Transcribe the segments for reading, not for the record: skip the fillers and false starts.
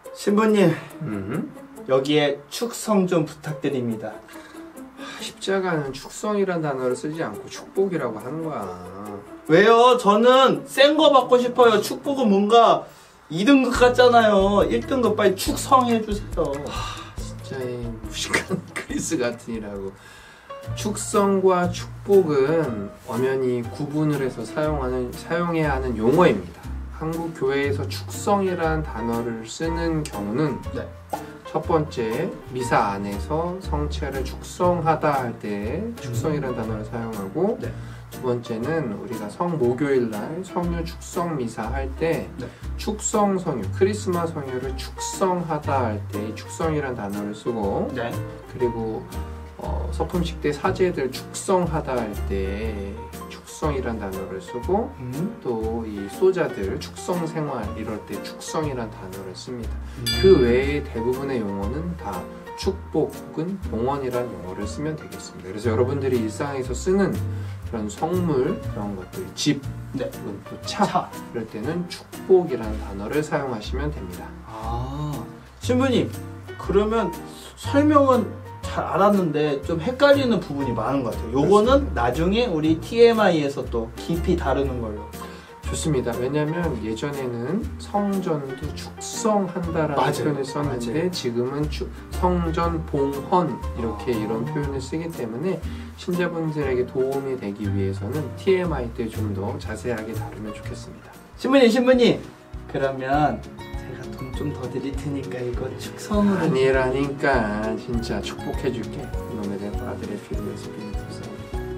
신부님, 여기에 축성 좀 부탁드립니다. 십자가는 축성이란 단어를 쓰지 않고 축복이라고 하는 거야. 왜요? 저는 센 거 받고 싶어요. 축복은 뭔가 2등급 같잖아요. 1등급 빨리 축성해주세요. 진짜 이 무식한 그리스 같으니라고. 축성과 축복은 엄연히 구분을 해서 사용해야 하는 용어입니다. 한국 교회에서 축성이란 단어를 쓰는 경우는 첫 번째, 미사 안에서 성체를 축성하다 할 때 축성이란 단어를 사용하고, 두 번째는 우리가 성모교일 날 성유 축성 미사 할 때 축성 성유, 크리스마 성유를 축성하다 할 때 축성이란 단어를 쓰고, 그리고 서품식 때 사제들 축성하다 할 때 축성이란 단어를 쓰고, 또 이 소자들 축성 생활 이럴 때 축성이란 단어를 씁니다. 그 외에 대부분의 용어는 다 축복 혹은 봉헌이란 용어를 쓰면 되겠습니다. 그래서 여러분들이 일상에서 쓰는 그런 성물, 그런 것들, 집, 혹은 또 차 이럴 때는 축복이라는 단어를 사용하시면 됩니다. 신부님, 그러면 설명은 잘 알았는데 좀 헷갈리는 부분이 많은 것 같아요. 요거는 나중에 우리 TMI에서 또 깊이 다루는 걸로. 좋습니다. 왜냐면 예전에는 성전도 축성한다라는 표현을 썼는데 지금은 성전 봉헌 이렇게 이런 표현을 쓰기 때문에 신자분들에게 도움이 되기 위해서는 TMI 때 좀 더 자세하게 다루면 좋겠습니다. 신부님, 그러면 제가 돈 좀 더 드릴 테니까 이거 축성으로. 아니라니까. 진짜 축복해줄게. 이놈에 대한 아들의 피로 예수님이 감사합니다.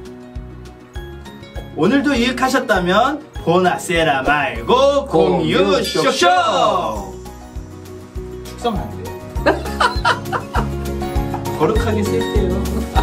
오늘도 유익하셨다면 보나세라 말고 공유 쇼쇼! 축성 안 돼요. 거룩하게 쓸게요.